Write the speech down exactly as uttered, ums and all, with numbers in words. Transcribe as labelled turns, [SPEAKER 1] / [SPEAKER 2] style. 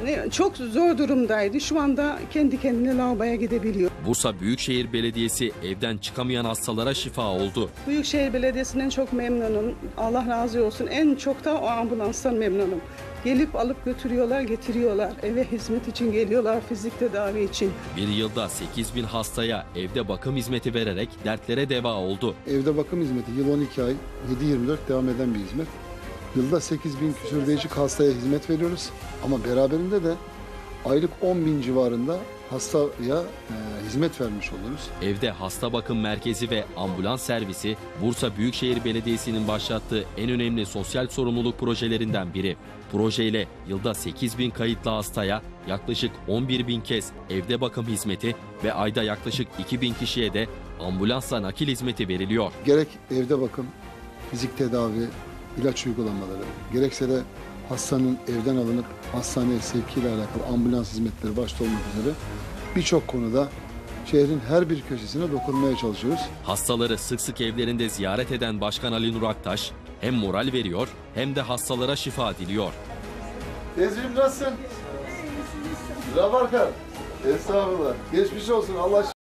[SPEAKER 1] Yani çok zor durumdaydı. Şu anda kendi kendine lavaboya gidebiliyor.
[SPEAKER 2] Bursa Büyükşehir Belediyesi evden çıkamayan hastalara şifa oldu.
[SPEAKER 1] Büyükşehir Belediyesi'nden çok memnunum. Allah razı olsun. En çok da o ambulanstan memnunum. Gelip alıp götürüyorlar, getiriyorlar. Eve hizmet için geliyorlar, fizik tedavi için.
[SPEAKER 2] Bir yılda sekiz bin hastaya evde bakım hizmeti vererek dertlere deva oldu.
[SPEAKER 3] Evde bakım hizmeti yıl on iki ay, yedi yirmi dört devam eden bir hizmet. Yılda sekiz bin küsur değişik hastaya hizmet veriyoruz. Ama beraberinde de aylık on bin civarında hastaya e, hizmet vermiş oluruz.
[SPEAKER 2] Evde hasta bakım merkezi ve ambulans servisi Bursa Büyükşehir Belediyesi'nin başlattığı en önemli sosyal sorumluluk projelerinden biri. Projeyle yılda sekiz bin kayıtlı hastaya yaklaşık on bir bin kez evde bakım hizmeti ve ayda yaklaşık iki bin kişiye de ambulansla nakil hizmeti veriliyor.
[SPEAKER 3] Gerek evde bakım, fizik tedavi, ilaç uygulamaları, gerekse de hastanın evden alınıp hastaneye sevkiyle alakalı ambulans hizmetleri başta olmak üzere birçok konuda şehrin her bir köşesine dokunmaya çalışıyoruz.
[SPEAKER 2] Hastaları sık sık evlerinde ziyaret eden Başkan Ali Nur Aktaş hem moral veriyor hem de hastalara şifa diliyor.
[SPEAKER 3] Teyzeciğim nasılsın? Rabarkar. Estağfurullah. Geçmiş olsun. Allah